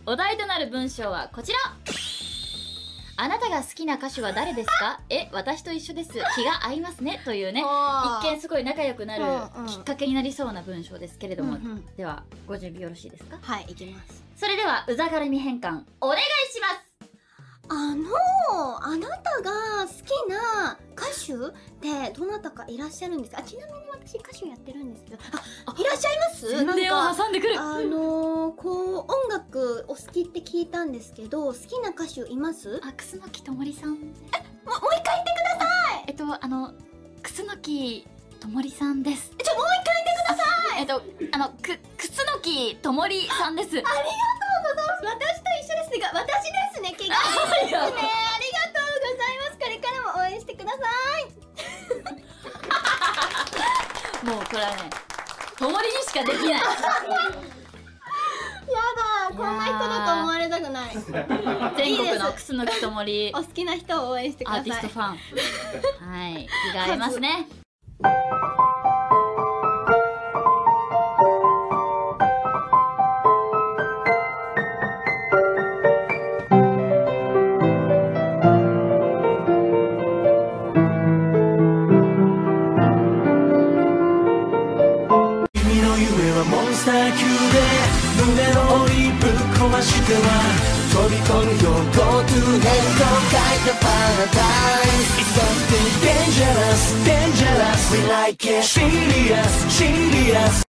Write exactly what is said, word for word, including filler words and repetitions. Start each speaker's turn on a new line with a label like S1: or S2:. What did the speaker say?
S1: お題となる文章はこちら。あなたが好きな歌手は誰ですか？え、私と一緒です。気が合いますね。というね、一見すごい仲良くなるきっかけになりそうな文章ですけれども、うんうん、ではご準備よろしいですか？
S2: はい、いきます。
S1: それではうざがらみ変換お願いします。
S2: あのあなたが好きな歌手ってどなたかいらっしゃるんですか？あ、ちなみに私歌手やってるんですけど、あ、いらっしゃいます？
S1: 宣伝を挟んでくる。
S2: あのー、こう音楽お好きって聞いたんですけど、好きな歌手います？
S1: あ、楠木ともりさん。え、も
S2: もう一回言ってください。
S1: えっとあの楠木ともりさんです。
S2: ちょ、もう一回言ってください。
S1: えっとあのく楠木ともりさんです。ありがとう
S2: ございます。私と一緒ですが、私ですね。怪我ですね。ありがとうございます。これからも応援してくださ
S1: い。もうこれはね、ともりにしかできない。や
S2: だ、こんな人だと思われたくない。
S1: 全国の楠木ともり
S2: お好きな人を応援してください。
S1: アーティストファン。はい、気が合いますね。
S3: 胸の檻ぶっ壊しては飛び込むよ Go to hell と書いたパラダイス It's something dangerous, dangerous We like it Serious, serious